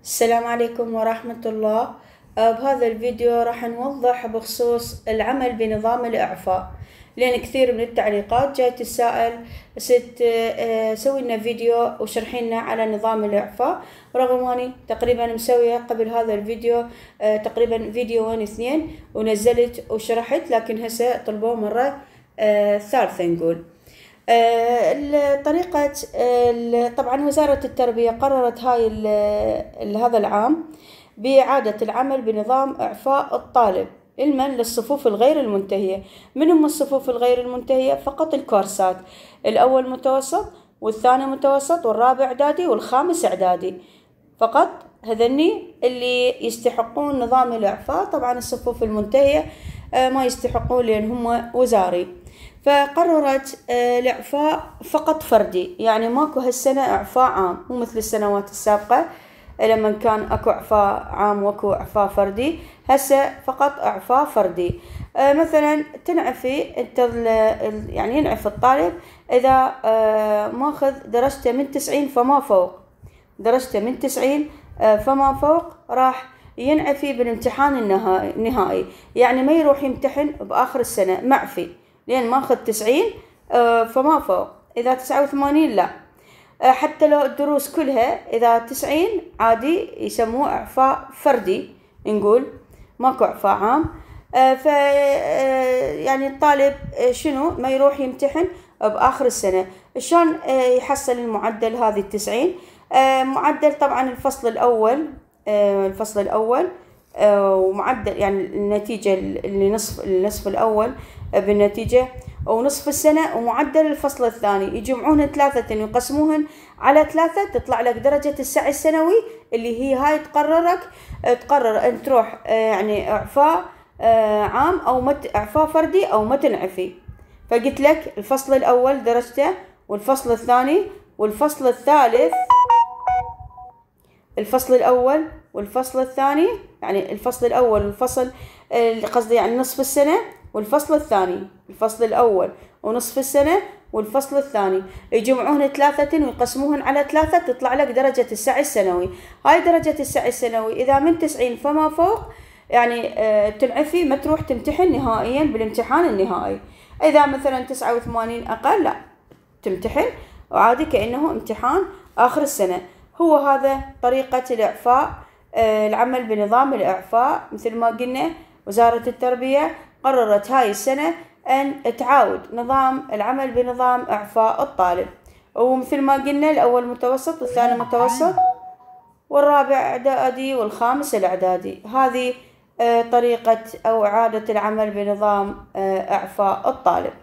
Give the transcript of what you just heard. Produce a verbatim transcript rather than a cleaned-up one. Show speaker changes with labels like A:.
A: السلام عليكم ورحمة الله. آه، بهذا الفيديو راح نوضح بخصوص العمل بنظام الإعفاء، لأن كثير من التعليقات جاي تسائل ست آه، سوي لنا فيديو وشرحي لنا على نظام الإعفاء، رغم أني تقريبا مسوية قبل هذا الفيديو آه، تقريبا فيديوين اثنين ونزلت وشرحت، لكن هسه طلبوه مرة آه، ثالثة نقول. آه، طريقة طبعا وزارة التربية قررت هاي هذا العام بإعادة العمل بنظام إعفاء الطالب علما للصفوف الغير المنتهية. من هم الصفوف الغير المنتهية؟ فقط الكورسات، الأول متوسط والثاني متوسط والرابع إعدادي والخامس إعدادي، فقط هذني اللي يستحقون نظام الإعفاء. طبعا الصفوف المنتهية ما يستحقون لأن هم وزاري. فقررت الإعفاء فقط فردي، يعني ماكو هالسنة إعفاء عام، مو مثل السنوات السابقة لما كان أكو إعفاء عام وأكو إعفاء فردي. هسه فقط إعفاء فردي. مثلا تنعفي أنت يعني ينعف الطالب إذا ماخذ درجته من تسعين فما فوق، درجته من تسعين فما فوق راح ينعفي بالامتحان النهائي، يعني ما يروح يمتحن بآخر السنة معفي، لأن ماخذ تسعين فما فوق. إذا تسعة وثمانين لا، حتى لو الدروس كلها إذا تسعين عادي يسموه إعفاء فردي، نقول ماكو إعفاء عام. ف يعني الطالب شنو ما يروح يمتحن بآخر السنة. شلون يحصل المعدل هذه التسعين؟ معدل طبعا الفصل الأول، الفصل الأول ومعدل يعني النتيجة اللي نصف النصف الأول بالنتيجة ونصف السنة ومعدل الفصل الثاني، يجمعون ثلاثة ويقسموهن على ثلاثة تطلع لك درجة السعي السنوي اللي هي هاي تقررك تقرر أن تروح يعني إعفاء عام أو مت إعفاء فردي أو ما تنعفي. فقلت لك الفصل الأول درجته، والفصل الثاني والفصل الثالث، الفصل الأول والفصل الثاني، يعني الفصل الأول والفصل قصدي يعني نصف السنة، والفصل الثاني الفصل الأول ونصف السنة والفصل الثاني يجمعون ثلاثة ويقسموهن على ثلاثة تطلع لك درجة السعي السنوي. هاي درجة السعي السنوي إذا من تسعين فما فوق يعني آه تنعفي ما تروح تمتحن نهائيا بالامتحان النهائي. إذا مثلا تسعة وثمانين أقل لا تمتحن وعادي كأنه امتحان آخر السنة. هو هذا طريقة الإعفاء، آه العمل بنظام الإعفاء. مثل ما قلنا وزارة التربية قررت هاي السنة أن تعاود نظام العمل بنظام إعفاء الطالب، ومثل ما قلنا الأول متوسط والثاني متوسط والرابع إعدادي والخامس الإعدادي. هذه طريقة أو إعادة العمل بنظام إعفاء الطالب.